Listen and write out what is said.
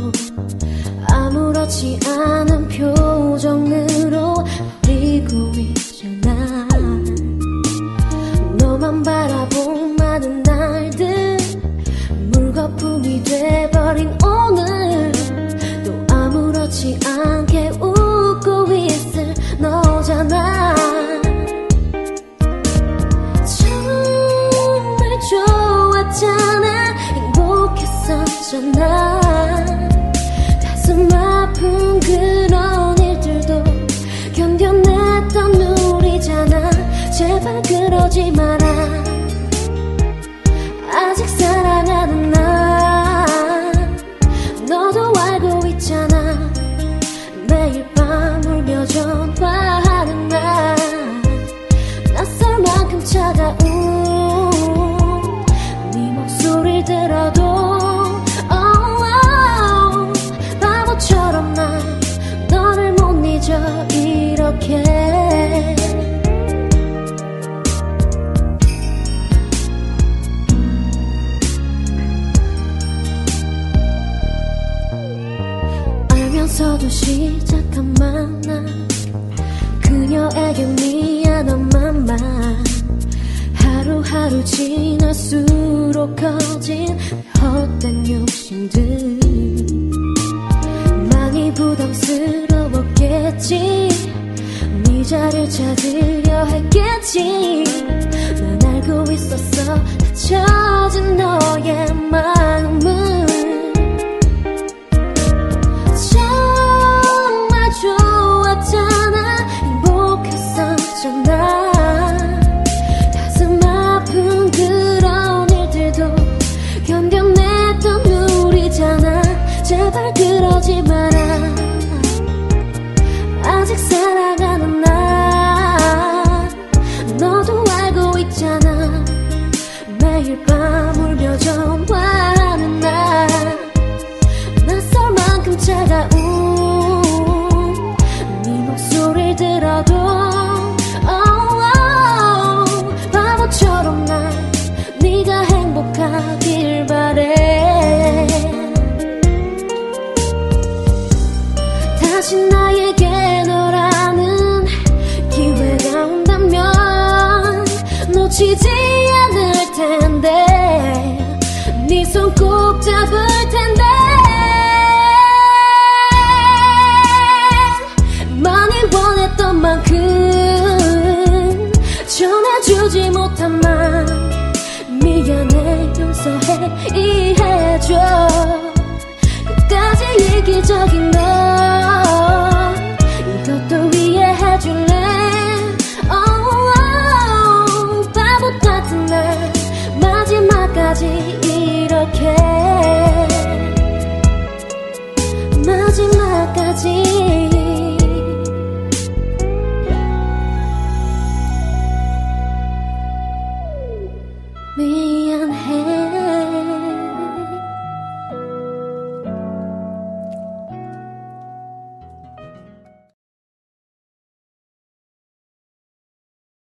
아무렇지 않은 표정으로 버리고 있잖아. 너만 바라본 많은 날들 물거품이 돼버린 오늘 또 아무렇지 않게 웃고 있을 너잖아. 정말 좋았잖아. 행복했었잖아. 가슴 아픈 그런 일들도 견뎌냈던 우리잖아. 제발 그러지 마라. 아직 사랑하는 나 너도 알고 있잖아. 매일 밤 울며 전화하는 나 낯설 만큼 차가운 네 목소리를 들어도 바보처럼 난 너를 못 잊어 이렇게. 알면서도 시작한 만남 그녀에게 미안한 맘만 하루하루 지날수록 커진 헛된 욕심들 많이 부담스러웠겠지. 네 자리를 찾으려 했겠지. 난 알고 있었어 다쳐진 너의 마음을. 정말 좋았잖아. 행복했었잖아. 가슴 아픈 그런 일들도 견뎌냈던 우리잖아. 제발 그러지 마라. 아직 사랑하는 나 너도 알고 있잖아. 매일 밤 울며 전화하는 나 낯설 만큼 차가운 네 목소리를 들어도 바보처럼 난 네가 행복하길 바래. 다시 나에게 너라는 기회가 온다면 놓치지 않을 텐데 네 손 꼭 잡을 텐데 많이 원했던 만큼 전해주지 못한 맘 미안해. 용서해 이해해줘. 끝까지 이기적인 너 이것도 이해해줄래. 바보 같은 날 마지막까지 이렇게 마지막까지